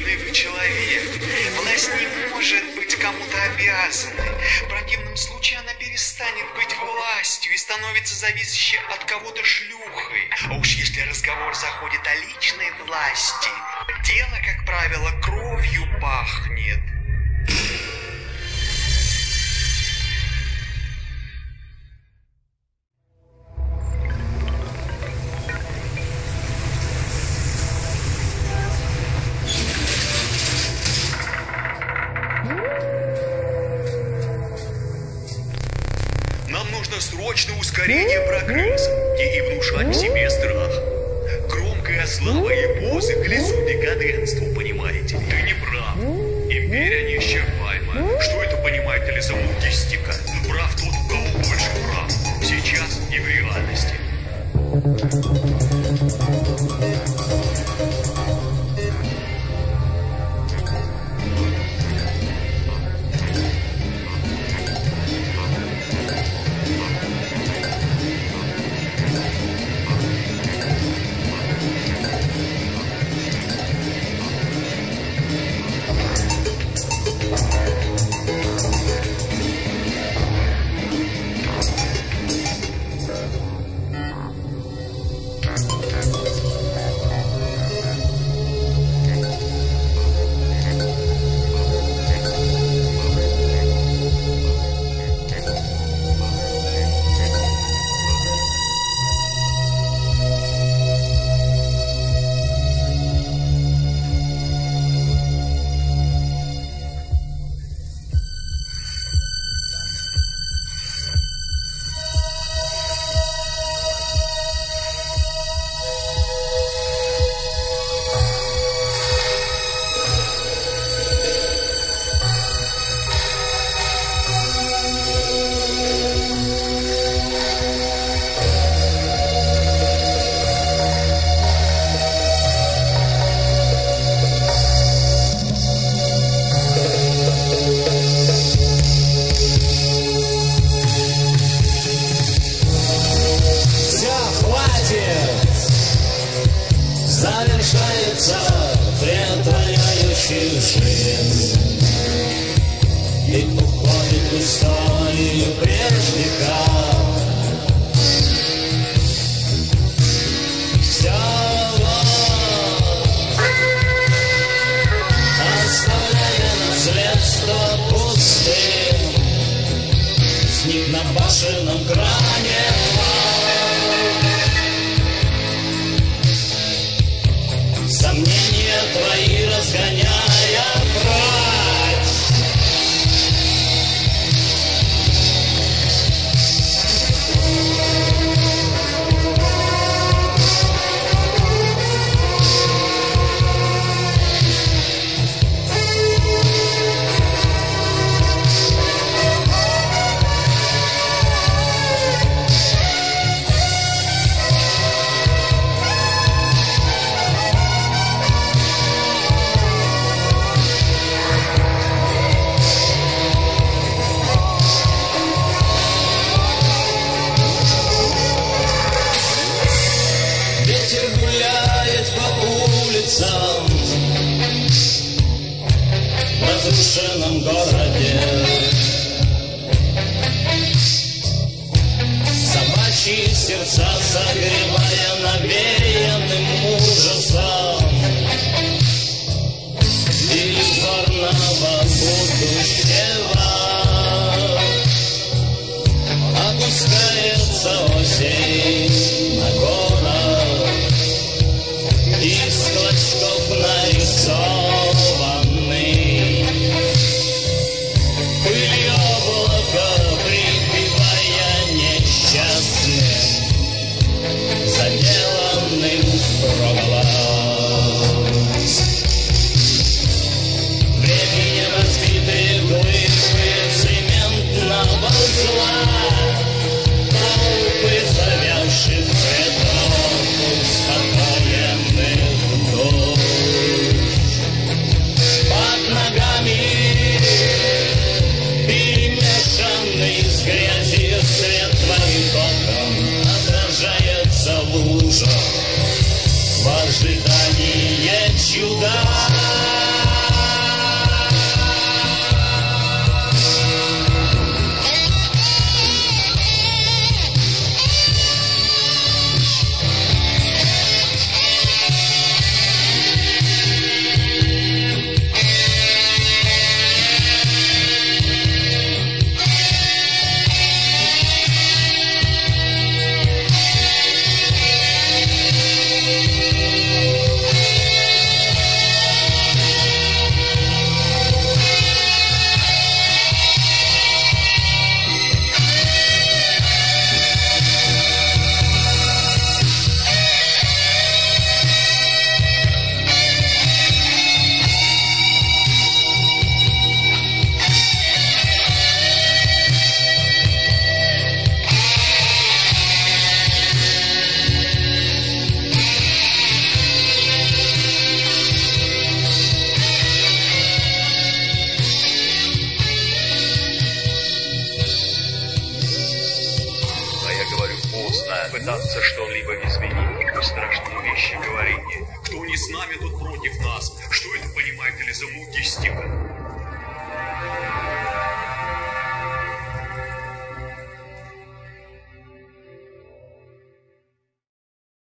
беспомощный вы человек. Власть не может быть кому-то обязанной. В противном случае она перестанет быть властью и становится зависящей от кого-то шлюхой. А уж если разговор заходит о личной власти, дело, как правило, кровью пахнет. Срочно ускорение прогресса и внушать в себе страх. Громкая слава и позы к лицу декаденству, понимаете? Ты не прав. Империя неисчерпаема. Что это понимает лесомутистика? Прав тот, у кого больше прав. Сейчас и в реальности. Завершается претворяющий жизнь и уходит в историю прежних веков. Все оставляя наследство пустым, сник на башенном кране. Сомнения твои разгоняя прочь. Ветер гуляет по улицам в разрушенном городе. Собачьи сердца согревая навеянным ужасом иллюзорного будущего. Опускается осень на город, из клочков нарисованный пылью облака, прибивая несчастных пытаться что-либо изменить, вы страшные вещи говорите. Кто не с нами, тот